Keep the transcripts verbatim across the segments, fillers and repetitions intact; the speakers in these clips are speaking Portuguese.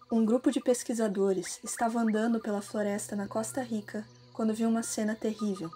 Um grupo de pesquisadores estava andando pela floresta na Costa Rica quando viu uma cena terrível.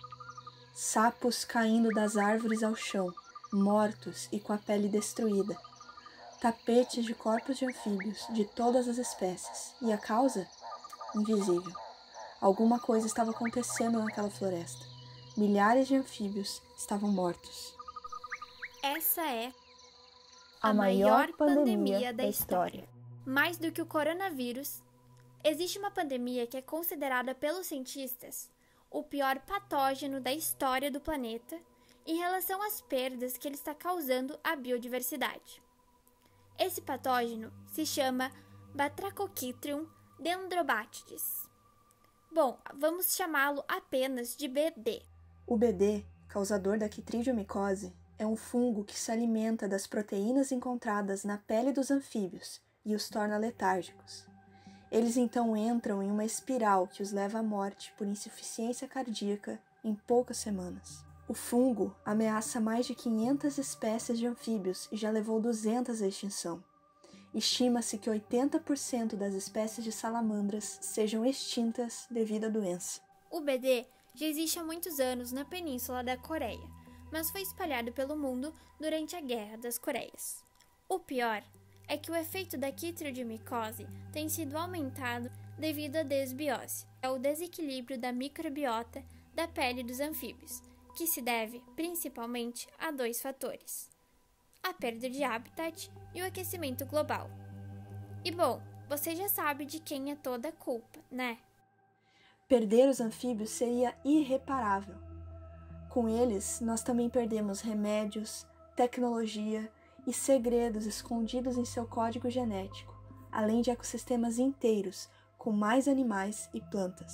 Sapos caindo das árvores ao chão, mortos e com a pele destruída. Tapetes de corpos de anfíbios de todas as espécies. E a causa? Invisível. Alguma coisa estava acontecendo naquela floresta. Milhares de anfíbios estavam mortos. Essa é a, a maior, maior pandemia, pandemia da história. história. Mais do que o coronavírus, existe uma pandemia que é considerada pelos cientistas o pior patógeno da história do planeta em relação às perdas que ele está causando à biodiversidade. Esse patógeno se chama Batrachochytrium dendrobatides. Bom, vamos chamá-lo apenas de B D. O B D, causador da quitridiomiose, é um fungo que se alimenta das proteínas encontradas na pele dos anfíbios e os torna letárgicos. Eles então entram em uma espiral que os leva à morte por insuficiência cardíaca em poucas semanas. O fungo ameaça mais de quinhentas espécies de anfíbios e já levou duzentas à extinção. Estima-se que oitenta por cento das espécies de salamandras sejam extintas devido à doença. O B D já existe há muitos anos na Península da Coreia, mas foi espalhado pelo mundo durante a Guerra das Coreias. O pior é que o efeito da quitridiomiose tem sido aumentado devido à desbiose, é o desequilíbrio da microbiota da pele dos anfíbios, que se deve principalmente a dois fatores: a perda de habitat e o aquecimento global. E bom, você já sabe de quem é toda a culpa, né? Perder os anfíbios seria irreparável. Com eles, nós também perdemos remédios, tecnologia e segredos escondidos em seu código genético, além de ecossistemas inteiros com mais animais e plantas.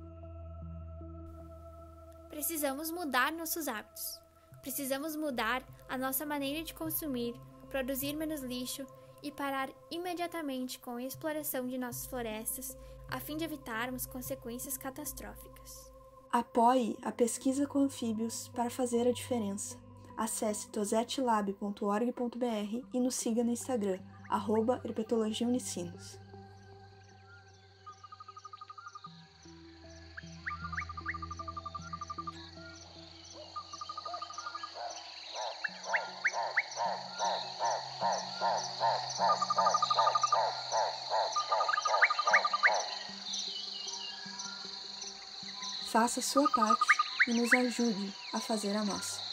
Precisamos mudar nossos hábitos. Precisamos mudar a nossa maneira de consumir, produzir menos lixo e parar imediatamente com a exploração de nossas florestas, a fim de evitarmos consequências catastróficas. Apoie a pesquisa com anfíbios para fazer a diferença. Acesse tosetlab ponto org ponto br e nos siga no Instagram, arroba herpetologia unicinos. Faça a sua parte e nos ajude a fazer a nossa.